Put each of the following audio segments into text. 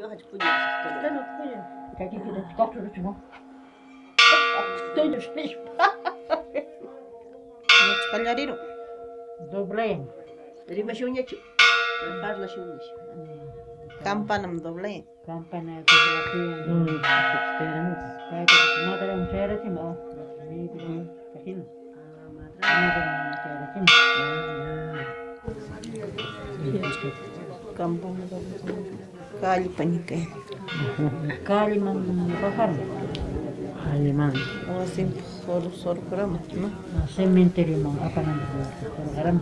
puño, hach puño. Claro, puño. Kaki kita cakap dulu cuma. Tujuh spes. Callariro. Doble. Rima shunya chu. Parla shunya. Campanam doble. Campana tu lagi. Kaya mata yang saya sih mau. Ini kasih. Mata yang saya sih. Campana doble. Kali panika. Kali mang bakar. Alemán. O assim, sor grama, no? Cementerio mang apa namanya? Garam.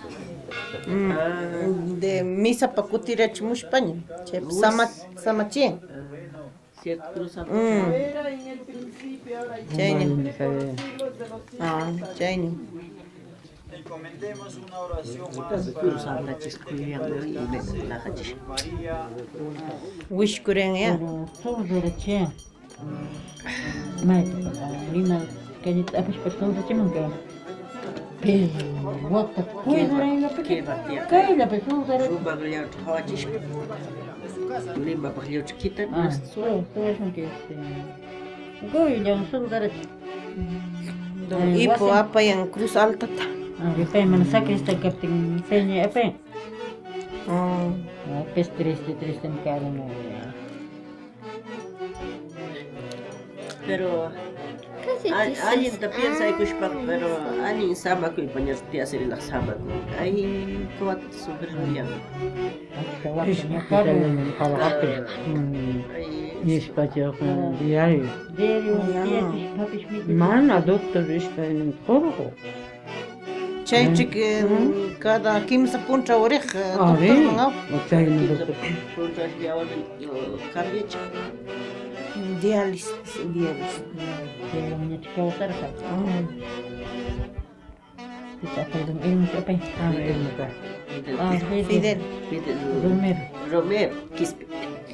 De misa para cutira chimushpaña. Che samachi. Cierto cruzado. Chaini. Chaini. Encomendemos una oración más Entonces para cruzado la chiscuya y la hachish. María. Wish kuren ya. Todo derecho. Mai, lima kaya tapos pasal saja mungkin. Waktu kue orang yang ¿Qué batía? kaya la pasal dari. Rumba beliau hachish. Lima beliau chiquita. Todo es mungkin. Kue yang sul dari. Ipo apa yang cruz alta ta. Apa yang mana sakit sta kapting senya apa? Pes triste mekaron. Pero alguien te piensa que es pero alguien sabe que poner te hacer la sama. Ahí cuat super bien. Есть потек диари. Diario, Mana doctor está en el corpo. Chaychik cada 15 punta oreja. Ah, Doctor bien. mangao. Está en el doctor. Puntos de ahora cambia. Dialis. diario punya cakap sarka. Kita pedang ilmu apa? Ah, el lugar. Fidel. Romero. Romero, Quispe.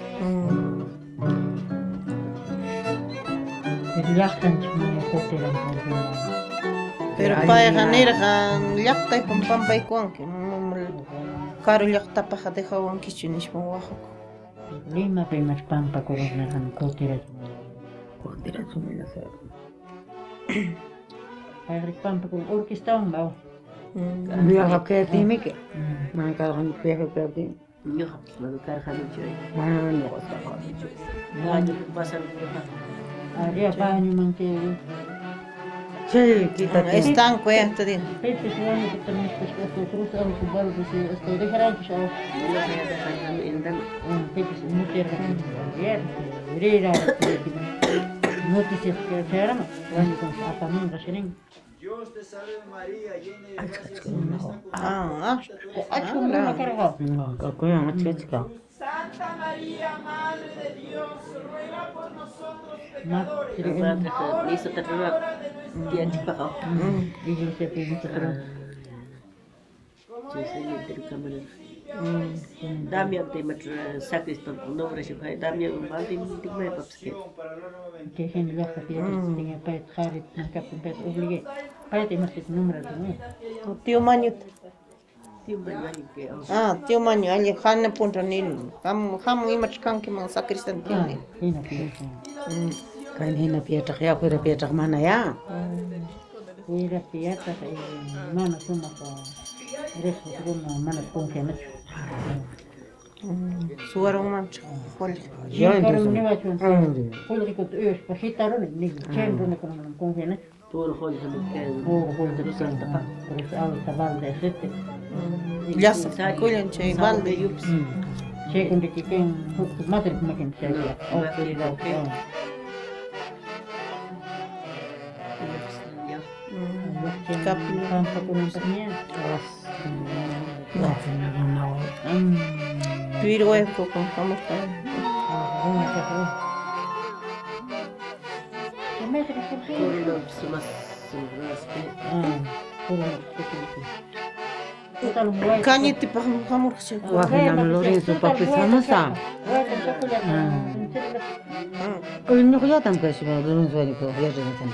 Llaktan cuma hotel yang Pero pa ganera gan llakta y pampamba y kuanke. Caro llakta pa ha deja wan kichunish mo wajo. lima primas pampa corona kan hotel. Cuando su me la sabe. Air pampa con orquesta un bau. Viaja que tiene que. Man cargan viaja que tiene. Yo, me lo cargan mucho. Man no está. Año pasan. Ada banyu mangke. Sí, quítate. Estanco ya te digo. Pepe suami kita mesti sesuatu terus aku kubaru besi estoy dejarán que saya. Yo voy a dejar en dan. Pepe muter kan. Ya, rira. Noticias que se harán. Cuando con apa mun rasering. Dios te salve María, llena de gracia, el Señor está Aku mau carga. Aku yang chica. Santa María, Madre de Dios, ruega por nosotros pecadores. Ni se te ruega. Dia cepat kau. Ini saya pergi terus. Jadi dari kamar. Damian te matra sakristan no vreš kaj Damian malti tik me papske. Que gente ya sabía que tenía para dejar na capim para obligar. Para ter mais esse número não. Tío Maño. Tim banyak ke. Tío Maño, ali hanna punta nil. Ham imach kanki mang sakristan tío nil. Ini pilih. Kan hina pieta ya kuda pieta mana ya. Kuira piata mana semua ka resto semua mana confiança. Suarong mancha. Ya entonces. Kuira ikut ös pasitaron ni cembro ni con confiança. Tur hol hol ke. Terus apa? Terus awal tabal de sete. Yasa, kulen chay balde yups. Cek untuk kita materi makin saya. Oke. Kapil. Tanpa kurangnya. Tuir huevo con vamos a Kurlo sumas sumas ke. Cañete pa hamur chek. Wah, nama Lorenzo papi sama sa. Ini kelihatan ke sih Lorenzo ini kok ya dengan.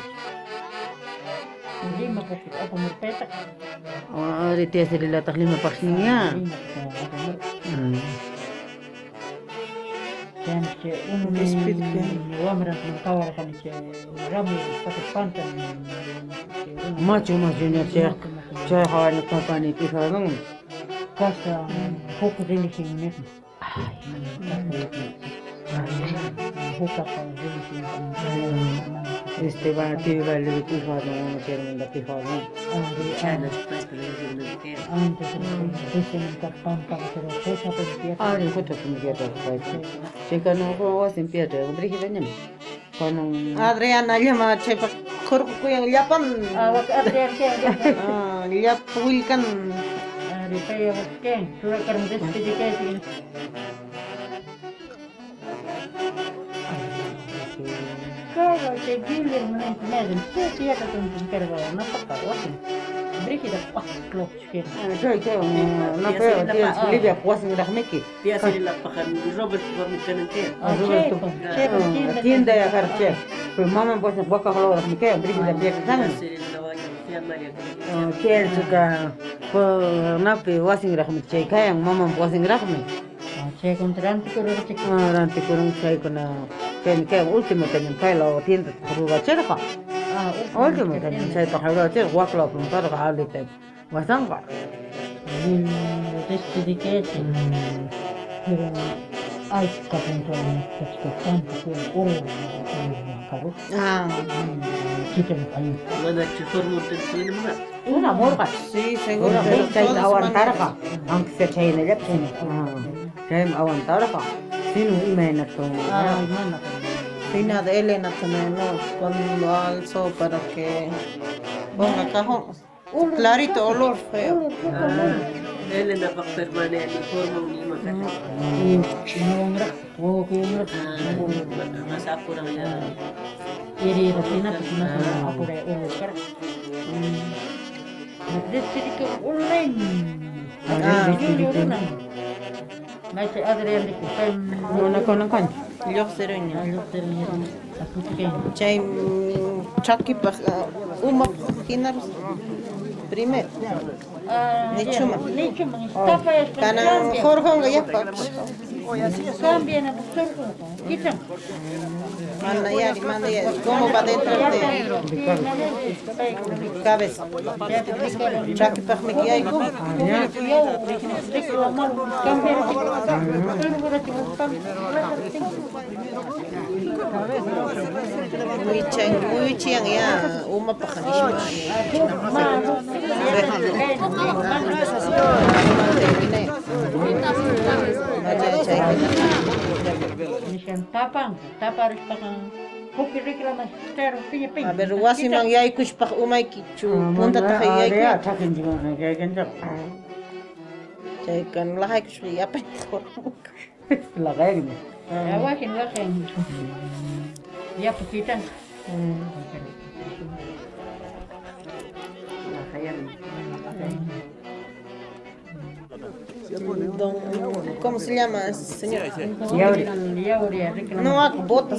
Lima kasih apa merpetak. Oh, di tes di latah lima paksnya. Macho ni chay hawan papani pihagan. Casa poco religión. Este va a ti va le pihagan no ser un pihagan. Chana, pues, pero yo no sé qué. Antes dicen que pampa pero cosa pues Ah, ni foto que me queda pues. Chica no juego sin piedra, un brillo de con Adriana llama chepa korku yang llapan Adrián que llap wilkan Ripaya Ken, surat kerja spesifikasi. Kalau saya gilir menaik saya akan kerja napa kawan. Beri kita pas klop sikit. Soy que no pero tienes Olivia pues en la meki. Tía se la pajan Robert por mi canante. Tienda ya carche. Pues mamá pues en boca color me queda brillo de pie que saben. Se la vaya tía María. Quiere suka por napi wasing rahmi chay kayang mamam wasing rahmi. Saya kontran tu kalau cek. Nanti kurang chay kena kayak último tenyang kay lo tienda ruga cerka. Último tenyang chay tak ruga cerka waklo pun tar ka ali te wasang ka. Spesifikasi. Pero ay kapuntan kecepatan tu karu. Kita ayo. Mana cukur muntah sini mana? Una morga. sí seguro Pero chay aguantar ka. Aunque se chay na lep chay. Chay aguantar ka. Sino imena to. Mana? Pina de Elena también no cuando alzo para que ponga cajón clarito olor feo Él en la permanente forma un imagen. Más apurado ya. Iri rasina pasina apure ulukar. Jadi ke online. Macam Adrian di kupen. Una con kan. yo seroña Ayo terlihat. Aku cakap. chay chaki pa uma hinar primero ni chuma Tapa ya. kanan jorjong ya pa Cambia na pastor ko. Kita. manda ya como va dentro de cabeza chaki pa me que hay muy chiang ya uma pa kanish Tapang harus pakai kopi reklamas terus a ver wasi mang ya ikush pa umay kichu punta ta kay Ya, takin juga kayak kencak. chay kan lahay kush ya pa Lah kayak gini. Awasin ya pekitan. Don, ¿cómo se llama ese señor? Ya No, botas.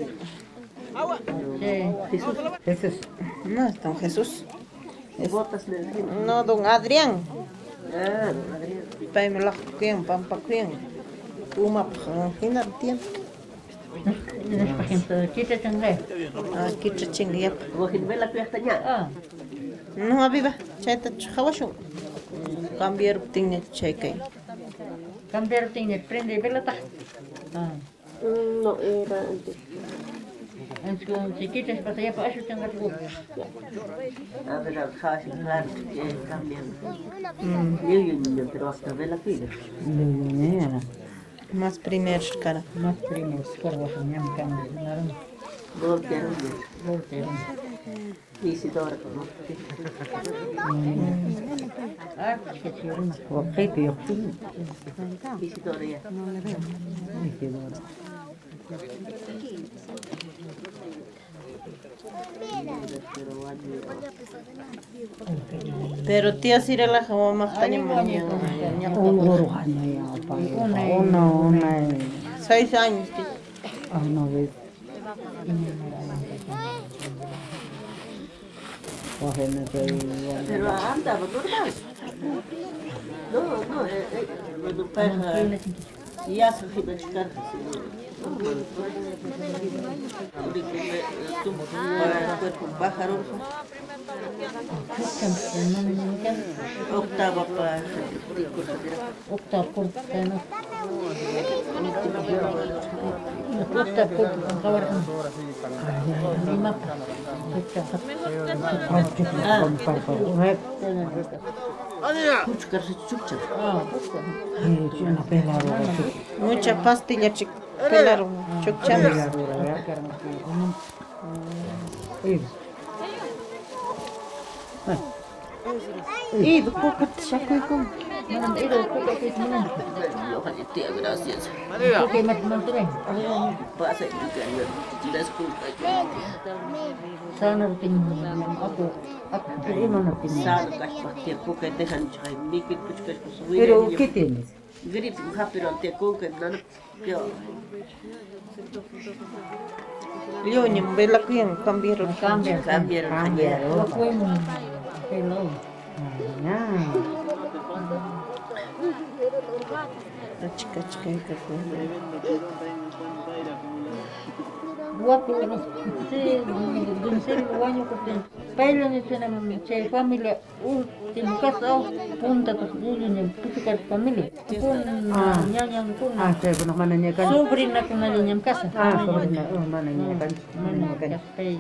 Jesús. No, es don Jesús. Botas de No, don Adrián. Adrián. Pai me la cuyen, pampa cuyen. Uma pajina tiempo. Kita tengah. Aquí chachinga ya. Wahin bela kuyahtanya. No, abiba. Chay ta chawashu. Cambiar tingnya chay kay. Cambiar tinggal prende belata. No era antes. Si kita seperti apa asyik tengah tu. A ver, casi claro que cambian. Yo pero hasta bela kuya. Más primer cara. Mas primero sekarang yang kami narum. Voltearon. Voltearon. Isidora, ¿no? Kecil. Waktu itu ya. Isidora ya. Pero tía si relaja más tanya mañana. Uruhannya ya apa? Una. 6 años. No ves. Wah, ini kayak Pero anda, normal. No, no pareja. Ya se fue a buscar. Cuerpo pájaro. Octava para Octava cortana. Octava cortana. Lima. Chuchcar se chucha. Mucha pastilla pelaron chuchamos. Y poco te saco con. Ojalá tía, gracias. Porque me mantuve. Pasa y disculpa. Sana rutin aku terima nanti. Sal, gaspa, tía, poca te han chay, mikit puchkas pues. Pero, ¿qué tienes? Grip, pero ante coca, no, yo. Leoño, vela que cambiaron. Cambiaron. Fue un hello. La chica que fue. Guapo, sí, en serio, guaño que pero ni tiene familia último caso punta que ni pusicar familia con ñaña con Saya pernah mana nyakan. sobrina con niña en casa Sobrina, mana nyakan. Mana nyakan.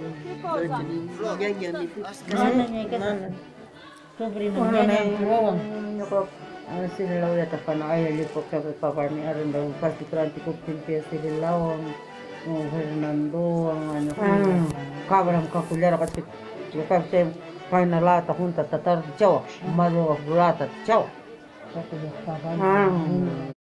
mana casa sobrina ñaña rowan Silaw ya tapan ay lipo ka paparni aron daw pasti kranti ko pimpia silaw Fernando ang ano kabram ka kulyara kasi kasi kain na lata junta tatar chao malo lata chao satu ya